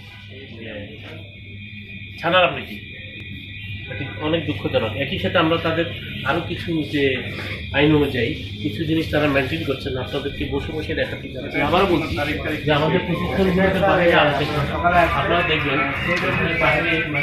ছাড়ার আপনি কি অনেক দুঃখজনক। একই সাথে আমরা তাদের আরও কিছু যে আইন অনুযায়ী কিছু জিনিস তারা মেনটেন করছেন, আপনাদেরকে বসে বসে দেখাতে চাচ্ছি। আবারও বলছি যে আমাদের প্রশিক্ষণগুলোতে বাইরে আসে, আপনারা দেখবেন বাইরে মানে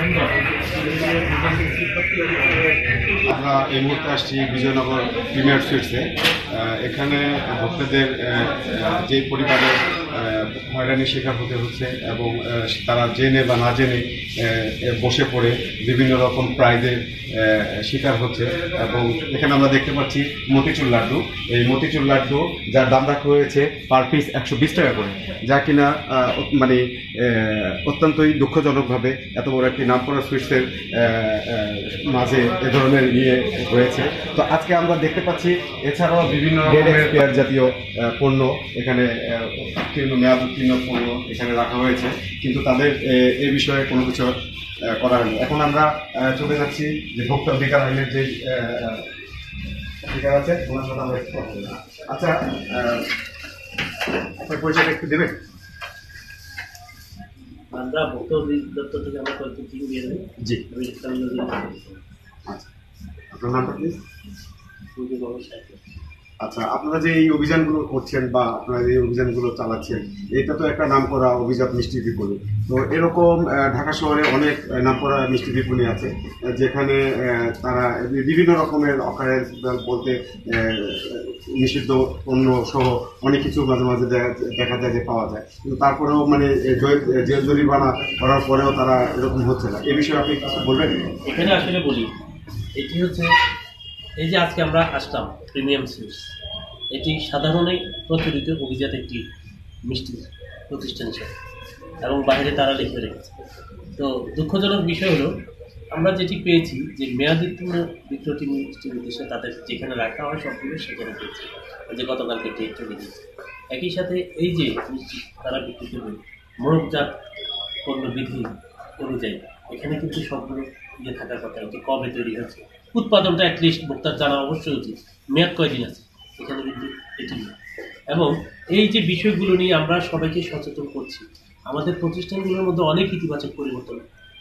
আমরা এই মুহূর্তে আসছি বিজয়নগর প্রিমিয়ার সুইটসে। এখানে ভক্তদের যে পরিমাণে হয়রানির শিকার হতে হচ্ছে এবং তারা জেনে বা না জেনে বসে পড়ে বিভিন্ন রকম প্রাইজের শিকার হচ্ছে। এবং এখানে আমরা দেখতে পাচ্ছি মতিচুর লাড্ডু। এই মতিচুর লাড্ডু যার দাম রাখা হয়েছে পার পিস 120 টাকা করে, যা কিনা মানে অত্যন্তই দুঃখজনকভাবে এত বড় একটি নামকরা সুইটসের মাঝে এ ধরনের ইয়ে হয়েছে। তো আজকে আমরা দেখতে পাচ্ছি এছাড়াও বিভিন্ন রকমের পেয়ার জাতীয় পণ্য এখানে মেয়াদ উত্তীর্ণ পণ্য এখানে রাখা হয়েছে, কিন্তু তাদের এ বিষয়ে কোনো কিছু করা হয়নি। এখন আমরা চলে যাচ্ছি যে ভোক্তা অধিকার আইনের যে অধিকার আছে ওনার সাথে আমরা একটু কথা বলবো। আচ্ছা, আপনার পরিচয়টা একটু দেবেন? আমরা ভোক্তা দপ্তর থেকে আমরা কয়েকটি টিম দিয়ে দেবো। জি, আচ্ছা, আপনার নামটা প্লিজ? আচ্ছা, আপনারা যে এই অভিযানগুলো করছেন বা আপনারা যে অভিযানগুলো চালাচ্ছেন, এটা তো একটা নামকরা অভিজাত মিষ্টি বিপণী। তো এরকম ঢাকা শহরে অনেক নামকরা মিষ্টি বিপণী আছে যেখানে তারা বিভিন্ন রকমের অকারেন্স বলতে নিষিদ্ধ পণ্য সহ অনেক কিছু মাঝে মাঝে দেখা যায় যে পাওয়া যায়, কিন্তু তারপরেও মানে জেল জরিমানা করার পরেও তারা এরকম হচ্ছে না। এ বিষয়ে আপনি কিছু বলবেন? এখানে আসলে বলি, এটি হচ্ছে এই যে আজকে আমরা আসলাম প্রিমিয়াম সুইটস, এটি সাধারণই প্রচলিত অভিজাত একটি মিষ্টি প্রতিষ্ঠান হিসেবে এবং বাইরে তারা লিখে রেখেছে। তো দুঃখজনক বিষয় হলো আমরা যেটি পেয়েছি যে মেয়াদোত্তীর্ণ বিক্রয়টি মিষ্টি নির্দেশে তাদের যেখানে রাখা হয় সবগুলো সেখানে পেয়েছি, যে গতকালকে ডেট চলে গিয়েছে। একই সাথে এই যে মিষ্টি তারা বিক্রি করবে মোড়কজাত পণ্য বিধি অনুযায়ী এখানে কিন্তু সবগুলো ইয়ে থাকার কথা, এটি কবে তৈরি হচ্ছে, উৎপাদনটা অ্যাটলিস্ট ভোক্তার জানা অবশ্যই উচিত, মেয়াদ কয়দিন আছে এখানে কিন্তু এটি নেই। এবং এই যে বিষয়গুলো নিয়ে আমরা সবাইকে সচেতন করছি, আমাদের প্রতিষ্ঠানগুলোর মধ্যে অনেক ইতিবাচক পরিবর্তন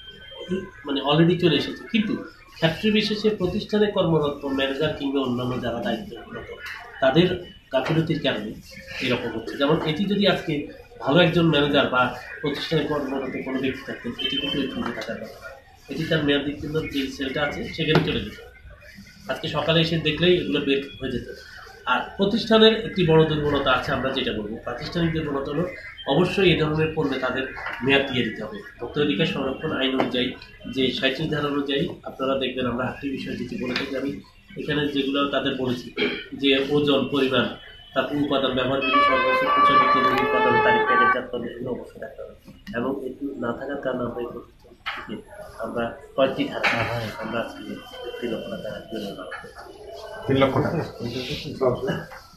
মানে অলরেডি চলে এসেছে, কিন্তু ক্ষেত্র বিশেষে প্রতিষ্ঠানে কর্মরত ম্যানেজার কিংবা অন্যান্য যারা দায়িত্বরত তাদের গাফিলতির কারণে এরকম হচ্ছে। যেমন এটি যদি আজকে ভালো একজন ম্যানেজার বা প্রতিষ্ঠানে কর্মরত কোনো ব্যক্তি থাকতেন, এটি কিন্তু এখানে থাকার কথা, এটি তার মেয়াদ উত্তীর্ণ যে সেলটা আছে সেখানে চলে যেত, আজকে সকালে এসে দেখলেই এগুলো বের হয়ে যেত। আর প্রতিষ্ঠানের একটি বড় দুর্বলতা আছে, আমরা যেটা বলবো প্রাতিষ্ঠানিক দুর্বলতা হলো অবশ্যই এই ধরনের পণ্যে তাদের মেয়াদ দিয়ে দিতে হবে। ভোক্তা অধিকার সংরক্ষণ আইন অনুযায়ী যে 37 ধারা অনুযায়ী আপনারা দেখবেন আমরা আটটি বিষয় যেটি বলে থাকি, আমি এখানে যেগুলো তাদের বলেছি যে ওজন, পরিমাণ, তারপর উপাদান, ব্যবহার বিধি, সর্বোচ্চ প্রচলিত উৎপাদন তারিখ, প্যাকেটজাত পণ্য এগুলো অবশ্যই রাখতে হবে। এবং এটি না থাকার কারণে আমরা এই প্রতিষ্ঠান থেকে আমরা কয়েকটি ধারা আমরা আজকে 3 লক্ষ টাকা 3 লক্ষ টাকা